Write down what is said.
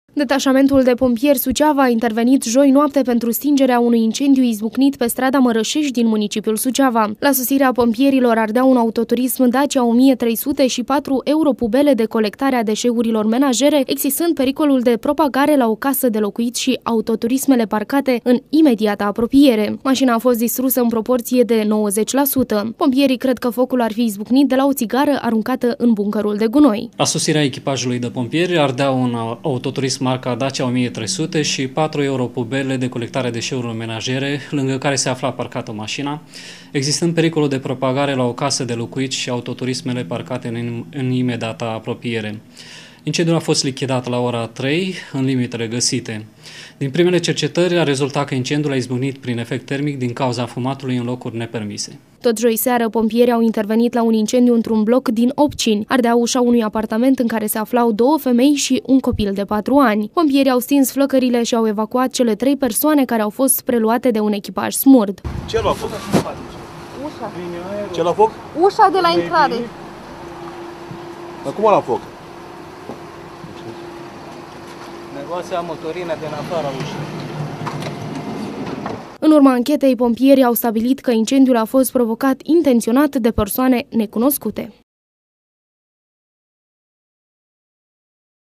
Detașamentul de pompieri Suceava a intervenit joi noapte pentru stingerea unui incendiu izbucnit pe strada Mărășești din municipiul Suceava. La sosirea pompierilor ardea un autoturism Dacia 1300 și 4 europubele de colectare a deșeurilor menajere, existând pericolul de propagare la o casă de locuit și autoturismele parcate în imediată apropiere. Mașina a fost distrusă în proporție de 90%. Pompierii cred că focul ar fi izbucnit de la o țigară aruncată în buncărul de gunoi. La sosirea echipajului de pompieri ardea un autoturism marca Dacia 1300 și 4 europubele de colectare a deșeurilor menajere, lângă care se afla parcată mașina, existând pericolul de propagare la o casă de locuit și autoturismele parcate în imediată apropiere. Incendiul a fost lichidat la ora 3, în limitele găsite. Din primele cercetări a rezultat că incendiul a izbucnit prin efect termic din cauza fumatului în locuri nepermise. Tot joi seară, pompierii au intervenit la un incendiu într-un bloc din Opcini. Ardea ușa unui apartament în care se aflau 2 femei și un copil de 4 ani. Pompierii au stins flăcările și au evacuat cele 3 persoane care au fost preluate de un echipaj smurd. Ce l-a foc? Ușa. Ce l-a foc? Ușa de la intrare. Dar cum la foc? Negoația motorină din afara ușii. În urma anchetei, pompierii au stabilit că incendiul a fost provocat intenționat de persoane necunoscute.